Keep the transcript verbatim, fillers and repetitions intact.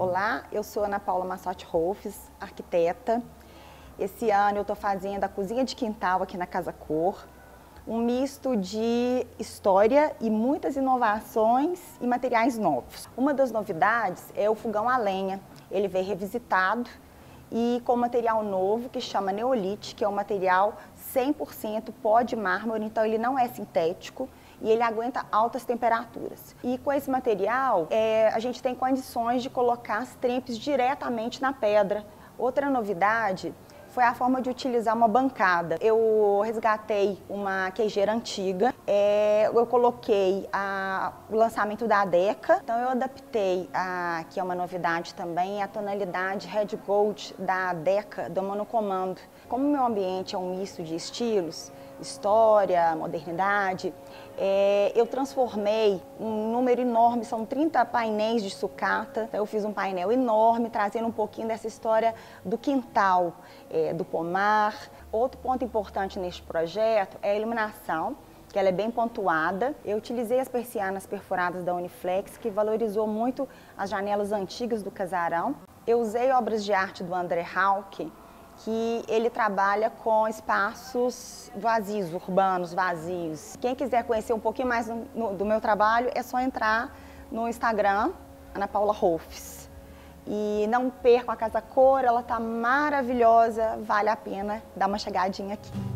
Olá, eu sou Ana Paula Massotti Rolfes, arquiteta. Esse ano eu estou fazendo a cozinha de quintal aqui na Casa Cor, um misto de história e muitas inovações e materiais novos. Uma das novidades é o fogão a lenha. Ele veio revisitado e com material novo que chama Neolite, que é um material cem por cento pó de mármore, então ele não é sintético e ele aguenta altas temperaturas. E com esse material, é, a gente tem condições de colocar as trempes diretamente na pedra. Outra novidade foi a forma de utilizar uma bancada. Eu resgatei uma queijeira antiga, é, eu coloquei a, o lançamento da Deca, então eu adaptei, a, que é uma novidade também, a tonalidade Red Gold da Deca do monocomando. Como o meu ambiente é um misto de estilos, história, modernidade, é, eu transformei um número enorme, são trinta painéis de sucata. Eu fiz um painel enorme, trazendo um pouquinho dessa história do quintal, é, do pomar. Outro ponto importante neste projeto é a iluminação, que ela é bem pontuada. Eu utilizei as persianas perfuradas da Uniflex, que valorizou muito as janelas antigas do casarão. Eu usei obras de arte do André Hawk, que ele trabalha com espaços vazios, urbanos, vazios. Quem quiser conhecer um pouquinho mais no, no, do meu trabalho, é só entrar no Instagram, Ana Paula Rolfes. E não percam a Casa Cor, ela está maravilhosa, vale a pena dar uma chegadinha aqui.